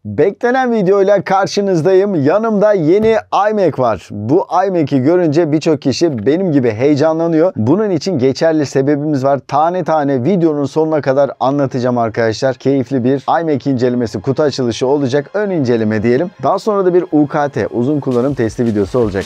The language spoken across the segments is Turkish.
Beklenen videoyla karşınızdayım. Yanımda yeni iMac var. Bu iMac'i görünce birçok kişi benim gibi heyecanlanıyor. Bunun için geçerli sebebimiz var. Tane tane videonun sonuna kadar anlatacağım arkadaşlar. Keyifli bir iMac incelemesi, kutu açılışı olacak. Ön inceleme diyelim. Daha sonra da bir UKT, uzun kullanım testi videosu olacak.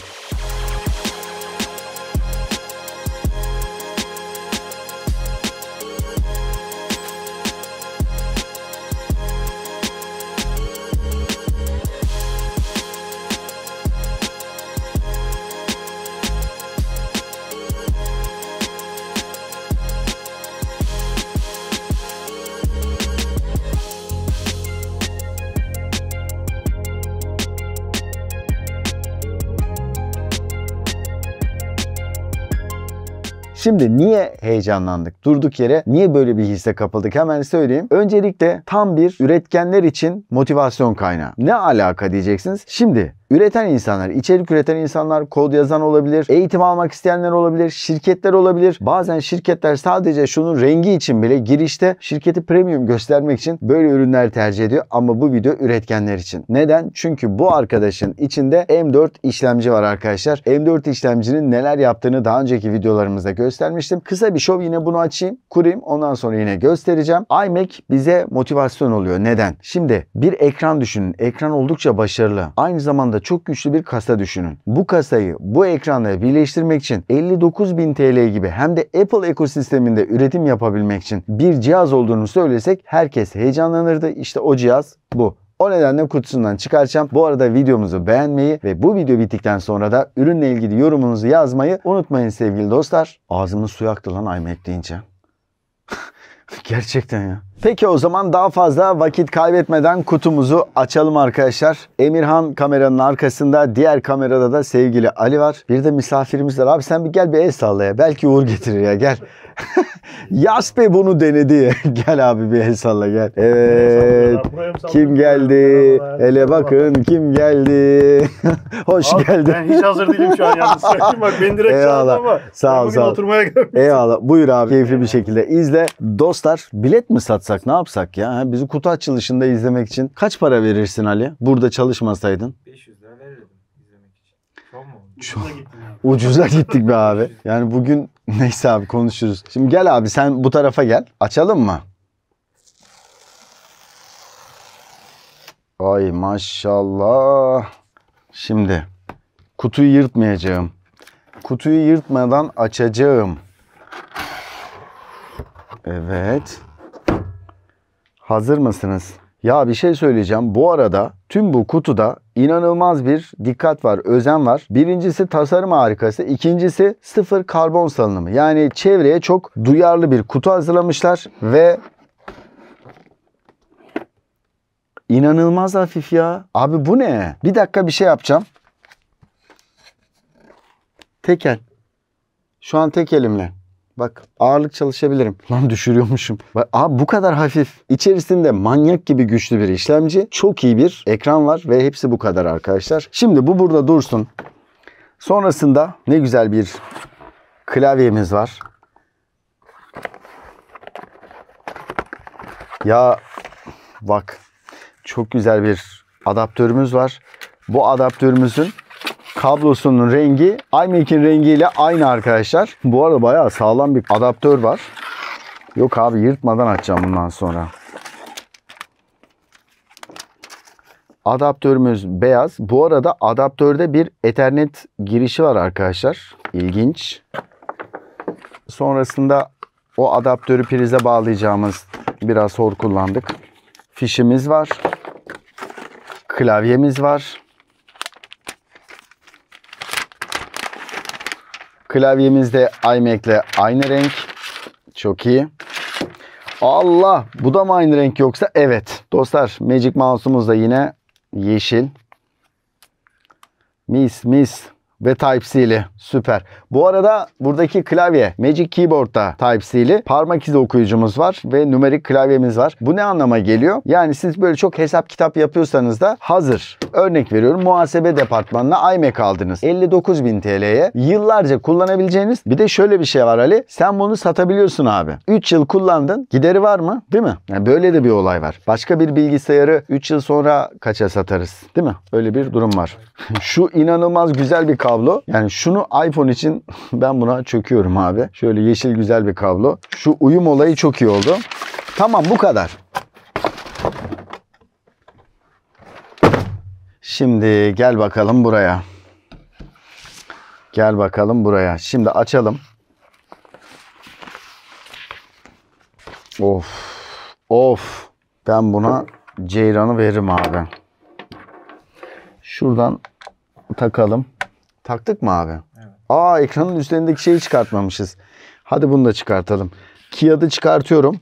Şimdi niye heyecanlandık? Durduk yere niye böyle bir hisse kapıldık? Hemen söyleyeyim. Öncelikle tam bir üretkenler için motivasyon kaynağı. Ne alaka diyeceksiniz? Şimdi üreten insanlar, içerik üreten insanlar, kod yazan olabilir, eğitim almak isteyenler olabilir, şirketler olabilir. Bazen şirketler sadece şunun rengi için bile girişte şirketi premium göstermek için böyle ürünler tercih ediyor. Ama bu video üretkenler için. Neden? Çünkü bu arkadaşın içinde M4 işlemci var arkadaşlar. M4 işlemcinin neler yaptığını daha önceki videolarımızda göstermiştim. Kısa bir şov, yine bunu açayım, kurayım. Ondan sonra yine göstereceğim. iMac bize motivasyon oluyor. Neden? Şimdi bir ekran düşünün. Ekran oldukça başarılı. Aynı zamanda çok güçlü bir kasa düşünün. Bu kasayı bu ekranla birleştirmek için 59.000 TL gibi hem de Apple ekosisteminde üretim yapabilmek için bir cihaz olduğunu söylesek herkes heyecanlanırdı. İşte o cihaz bu. O nedenle kutusundan çıkaracağım. Bu arada videomuzu beğenmeyi ve bu video bittikten sonra da ürünle ilgili yorumunuzu yazmayı unutmayın sevgili dostlar. Ağzımın suyu aktı lan iMac deyince. Gerçekten ya. Peki o zaman daha fazla vakit kaybetmeden kutumuzu açalım arkadaşlar. Emirhan kameranın arkasında, diğer kamerada da sevgili Ali var. Bir de misafirimiz var. Abi sen bir gel, bir el salla ya. Belki uğur getirir ya, gel. Yaspe bunu denedi. Gel abi bir el salla gel. Evet. Kim geldi? Hele bakın kim geldi. Hoş geldin. Ben hiç hazır değilim şu an yalnız. Bak beni direkt çağırdı ama. Sağ ol, sağ ol. Oturmaya gelmiştim. Eyvallah. Buyur abi. Keyifli bir şekilde izle. Dostlar, bilet mi satsak, ne yapsak ya? Bizi kutu açılışında izlemek için kaç para verirsin Ali? Burada çalışmasaydın. 500 lira verirdim izlemek için. Çok mu? Çok ucuza gittik be abi. Yani bugün neyse abi, konuşuruz. Şimdi gel abi, sen bu tarafa gel. Açalım mı? Ay maşallah. Şimdi kutuyu yırtmayacağım. Kutuyu yırtmadan açacağım. Evet. Hazır mısınız? Ya bir şey söyleyeceğim. Bu arada tüm bu kutuda inanılmaz bir dikkat var, özen var. Birincisi tasarım harikası. İkincisi sıfır karbon salınımı. Yani çevreye çok duyarlı bir kutu hazırlamışlar ve inanılmaz hafif ya. Abi bu ne? Bir dakika, bir şey yapacağım. Tek el. Şu an tek elimle. Bak, ağırlık çalışabilirim. Lan düşürüyormuşum. Bak, abi bu kadar hafif. İçerisinde manyak gibi güçlü bir işlemci. Çok iyi bir ekran var ve hepsi bu kadar arkadaşlar. Şimdi bu burada dursun. Sonrasında ne güzel bir klavyemiz var. Ya bak, çok güzel bir adaptörümüz var. Bu adaptörümüzün kablosunun rengi iMac'in rengiyle aynı arkadaşlar. Bu arada bayağı sağlam bir adaptör var. Yok abi, yırtmadan açacağım bundan sonra. Adaptörümüz beyaz. Bu arada adaptörde bir Ethernet girişi var arkadaşlar. İlginç. Sonrasında o adaptörü prize bağlayacağımız biraz hor kullandık. Fişimiz var. Klavyemiz var. Klavyemiz de iMac'le aynı renk. Çok iyi. Allah! Bu da mı aynı renk yoksa? Evet. Dostlar, Magic Mouse'umuz da yine yeşil. Mis mis. ve Type-C'li. Süper. Bu arada buradaki klavye Magic Keyboard'da Type-C'li. Parmak izi okuyucumuz var ve numerik klavyemiz var. Bu ne anlama geliyor? Yani siz böyle çok hesap kitap yapıyorsanız da hazır. Örnek veriyorum, muhasebe departmanına iMac aldınız. 59.000 TL'ye yıllarca kullanabileceğiniz, bir de şöyle bir şey var Ali. Sen bunu satabiliyorsun abi. 3 yıl kullandın. Gideri var mı? Değil mi? Yani böyle de bir olay var. Başka bir bilgisayarı 3 yıl sonra kaça satarız? Değil mi? Öyle bir durum var. Şu inanılmaz güzel bir kablo. Yani şunu iPhone için ben buna çöküyorum abi. Şöyle yeşil güzel bir kablo. Şu uyum olayı çok iyi oldu. Tamam, bu kadar. Şimdi gel bakalım buraya. Gel bakalım buraya. Şimdi açalım. Of. Of. Ben buna ceyranı veririm abi. Şuradan takalım. Taktık mı abi? Evet. Aa, ekranın üzerindeki şeyi çıkartmamışız. Hadi bunu da çıkartalım. Kağıdı çıkartıyorum.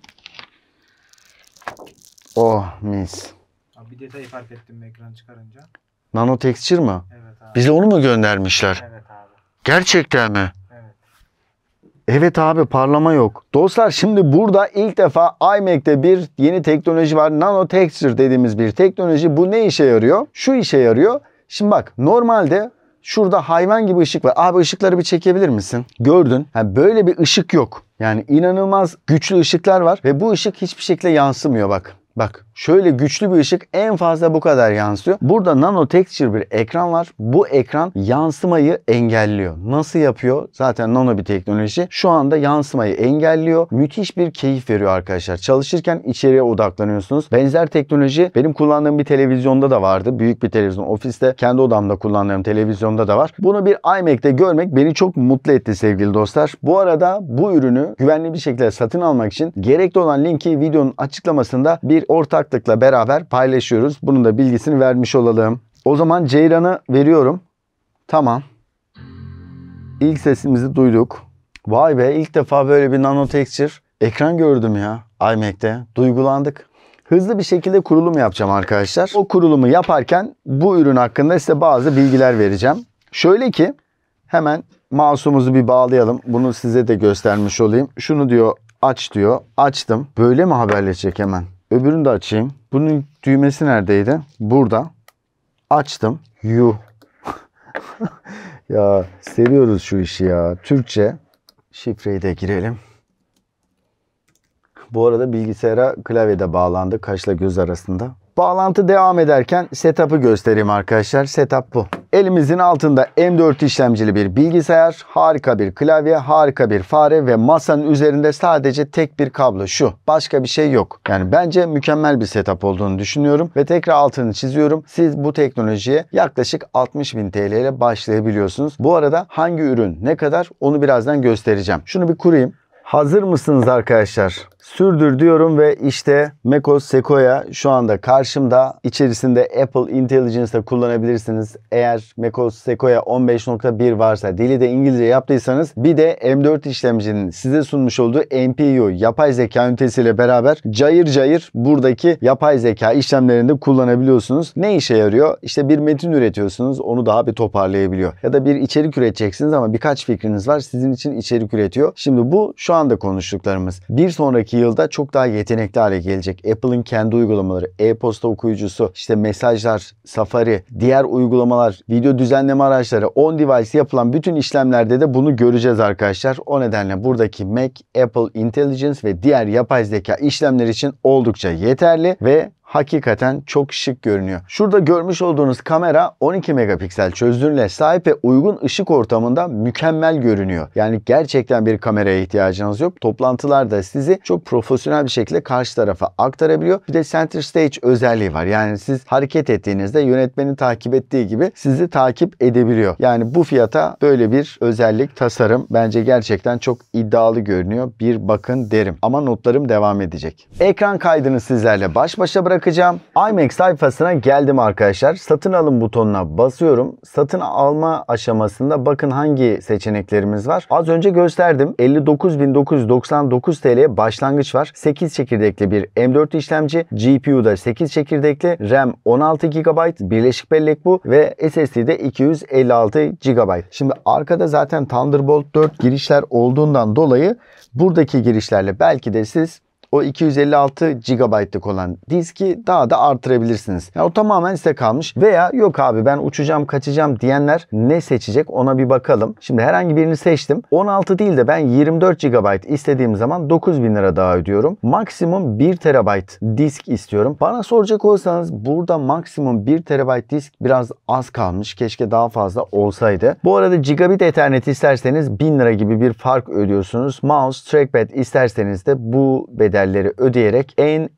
Oh mis. Abi bir detayı fark ettim ekran çıkarınca. Nano Texture mı? Evet abi. Bize onu mu göndermişler? Evet abi. Gerçekten mi? Evet. Evet abi, parlama yok. Dostlar, şimdi burada ilk defa iMac'te bir yeni teknoloji var. Nano Texture dediğimiz bir teknoloji. Bu ne işe yarıyor? Şu işe yarıyor. Şimdi bak, normalde şurada hayvan gibi ışık var. Abi ışıkları bir çekebilir misin? Gördün. Ha, böyle bir ışık yok. Yani inanılmaz güçlü ışıklar var ve bu ışık hiçbir şekilde yansımıyor bak. Bak, şöyle güçlü bir ışık en fazla bu kadar yansıyor. Burada Nano Texture bir ekran var. Bu ekran yansımayı engelliyor. Nasıl yapıyor? Zaten nano bir teknoloji. Şu anda yansımayı engelliyor. Müthiş bir keyif veriyor arkadaşlar. Çalışırken içeriye odaklanıyorsunuz. Benzer teknoloji benim kullandığım bir televizyonda da vardı. Büyük bir televizyon. Ofiste kendi odamda kullandığım televizyonda da var. Bunu bir iMac'te görmek beni çok mutlu etti sevgili dostlar. Bu arada bu ürünü güvenli bir şekilde satın almak için gerekli olan linki videonun açıklamasında bir ortaklıkla beraber paylaşıyoruz. Bunun da bilgisini vermiş olalım. O zaman ceyranı veriyorum. Tamam. İlk sesimizi duyduk. Vay be, ilk defa böyle bir Nano Texture ekran gördüm ya iMac'te. Duygulandık. Hızlı bir şekilde kurulum yapacağım arkadaşlar. O kurulumu yaparken bu ürün hakkında size bazı bilgiler vereceğim. Şöyle ki hemen mouse'umuzu bir bağlayalım. Bunu size de göstermiş olayım. Şunu diyor, aç diyor. Açtım. Böyle mi haberleşecek hemen? Öbürünü de açayım. Bunun düğmesi neredeydi? Burada. Açtım. Yuh. Ya seviyoruz şu işi ya. Türkçe. Şifreyi de girelim. Bu arada bilgisayara klavyede bağlandı. Kaşla göz arasında. Bağlantı devam ederken setup'ı göstereyim arkadaşlar. Setup bu. Elimizin altında M4 işlemcili bir bilgisayar, harika bir klavye, harika bir fare ve masanın üzerinde sadece tek bir kablo şu. Başka bir şey yok. Yani bence mükemmel bir setup olduğunu düşünüyorum ve tekrar altını çiziyorum. Siz bu teknolojiye yaklaşık 60.000 TL ile başlayabiliyorsunuz. Bu arada hangi ürün ne kadar onu birazdan göstereceğim. Şunu bir kurayım. Hazır mısınız arkadaşlar? Sürdür diyorum ve işte MacOS Sequoia şu anda karşımda. İçerisinde Apple Intelligence'da kullanabilirsiniz. Eğer MacOS Sequoia 15.1 varsa, dili de İngilizce yaptıysanız, bir de M4 işlemcinin size sunmuş olduğu NPU yapay zeka ünitesiyle beraber cayır cayır buradaki yapay zeka işlemlerinde kullanabiliyorsunuz. Ne işe yarıyor? İşte bir metin üretiyorsunuz, onu daha bir toparlayabiliyor. Ya da bir içerik üreteceksiniz ama birkaç fikriniz var, sizin için içerik üretiyor. Şimdi bu şu anda konuştuklarımız. Bir sonraki yılda çok daha yetenekli hale gelecek. Apple'ın kendi uygulamaları, e-posta okuyucusu, işte mesajlar, Safari, diğer uygulamalar, video düzenleme araçları, on device yapılan bütün işlemlerde de bunu göreceğiz arkadaşlar. O nedenle buradaki Mac, Apple Intelligence ve diğer yapay zeka işlemleri için oldukça yeterli ve hakikaten çok şık görünüyor. Şurada görmüş olduğunuz kamera 12 megapiksel çözünürlüğe sahip ve uygun ışık ortamında mükemmel görünüyor. Yani gerçekten bir kameraya ihtiyacınız yok. Toplantılarda sizi çok profesyonel bir şekilde karşı tarafa aktarabiliyor. Bir de Center Stage özelliği var. Yani siz hareket ettiğinizde yönetmenin takip ettiği gibi sizi takip edebiliyor. Yani bu fiyata böyle bir özellik, tasarım bence gerçekten çok iddialı görünüyor. Bir bakın derim. Ama notlarım devam edecek. Ekran kaydını sizlerle baş başa bırakıyorum. bırakacağım. iMac sayfasına geldim arkadaşlar. Satın alın butonuna basıyorum. Satın alma aşamasında bakın hangi seçeneklerimiz var. Az önce gösterdim. 59.999 TL'ye başlangıç var. 8 çekirdekli bir M4 işlemci. GPU'da 8 çekirdekli. RAM 16 GB. Birleşik bellek bu. Ve SSD'de 256 GB. Şimdi arkada zaten Thunderbolt 4 girişler olduğundan dolayı buradaki girişlerle belki de siz o 256 GB'lık olan diski daha da artırabilirsiniz. Yani o tamamen size kalmış. Veya yok abi ben uçacağım kaçacağım diyenler ne seçecek ona bir bakalım. Şimdi herhangi birini seçtim. 16 değil de ben 24 GB istediğim zaman 9.000 lira daha ödüyorum. Maksimum 1 TB disk istiyorum. Bana soracak olsanız burada maksimum 1 TB disk biraz az kalmış. Keşke daha fazla olsaydı. Bu arada gigabit ethernet isterseniz 1000 lira gibi bir fark ödüyorsunuz. Mouse, trackpad isterseniz de bu bedelleri ödeyerek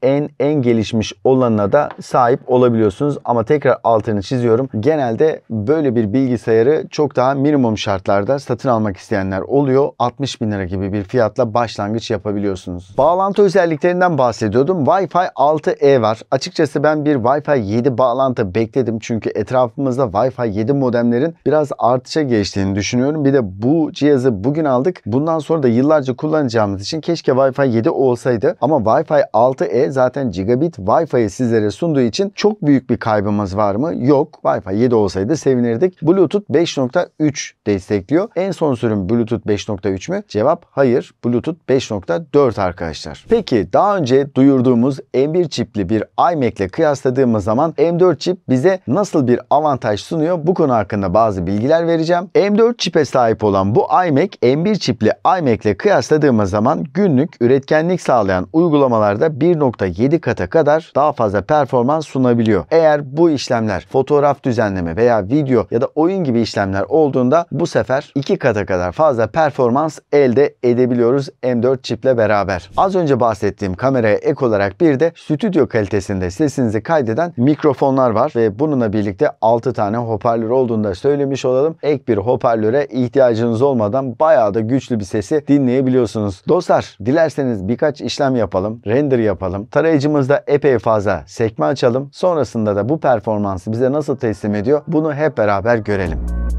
en gelişmiş olanına da sahip olabiliyorsunuz. Ama tekrar altını çiziyorum. Genelde böyle bir bilgisayarı çok daha minimum şartlarda satın almak isteyenler oluyor. 60.000 lira gibi bir fiyatla başlangıç yapabiliyorsunuz. Bağlantı özelliklerinden bahsediyordum. Wi-Fi 6E var. Açıkçası ben bir Wi-Fi 7 bağlantı bekledim. Çünkü etrafımızda Wi-Fi 7 modemlerin biraz artışa geçtiğini düşünüyorum. Bir de bu cihazı bugün aldık. Bundan sonra da yıllarca kullanacağımız için keşke Wi-Fi 7 olsaydı. Ama Wi-Fi 6E zaten gigabit Wi-Fi'yi sizlere sunduğu için çok büyük bir kaybımız var mı? Yok. Wi-Fi 7 olsaydı sevinirdik. Bluetooth 5.3 destekliyor. En son sürüm Bluetooth 5.3 mü? Cevap hayır. Bluetooth 5.4 arkadaşlar. Peki daha önce duyurduğumuz M1 çipli bir iMac ile kıyasladığımız zaman M4 çip bize nasıl bir avantaj sunuyor? Bu konu hakkında bazı bilgiler vereceğim. M4 çipe sahip olan bu iMac M1 çipli iMac ile kıyasladığımız zaman günlük üretkenlik sağlayan uygulamalarda 1.7 kata kadar daha fazla performans sunabiliyor. Eğer bu işlemler fotoğraf düzenleme veya video ya da oyun gibi işlemler olduğunda bu sefer 2 kata kadar fazla performans elde edebiliyoruz M4 çiple beraber. Az önce bahsettiğim kameraya ek olarak bir de stüdyo kalitesinde sesinizi kaydeden mikrofonlar var ve bununla birlikte 6 tane hoparlör olduğunu da söylemiş olalım. Ek bir hoparlöre ihtiyacınız olmadan bayağı da güçlü bir sesi dinleyebiliyorsunuz. Dostlar dilerseniz birkaç işlem yapalım, render yapalım. Tarayıcımızda epey fazla sekme açalım. Sonrasında da bu performansı bize nasıl teslim ediyor bunu hep beraber görelim.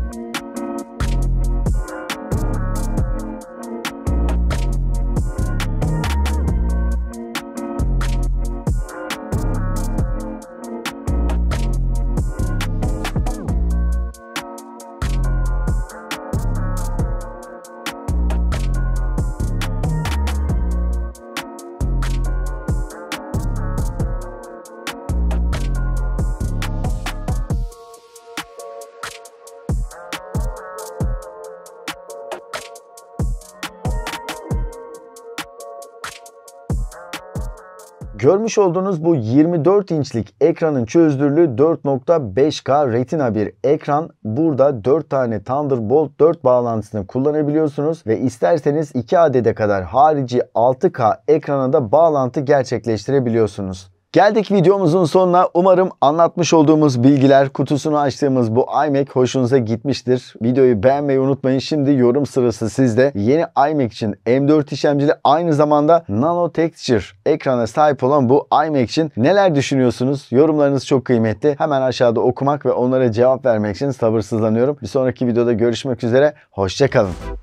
Görmüş olduğunuz bu 24 inçlik ekranın çözdürülüğü 4.5K Retina bir ekran. Burada 4 tane Thunderbolt 4 bağlantısını kullanabiliyorsunuz ve isterseniz 2 adede kadar harici 6K ekrana da bağlantı gerçekleştirebiliyorsunuz. Geldik videomuzun sonuna. Umarım anlatmış olduğumuz bilgiler, kutusunu açtığımız bu iMac hoşunuza gitmiştir. Videoyu beğenmeyi unutmayın. Şimdi yorum sırası sizde. Yeni iMac için M4 işlemcili aynı zamanda Nano Texture ekrana sahip olan bu iMac için neler düşünüyorsunuz? Yorumlarınız çok kıymetli. Hemen aşağıda okumak ve onlara cevap vermek için sabırsızlanıyorum. Bir sonraki videoda görüşmek üzere. Hoşça kalın.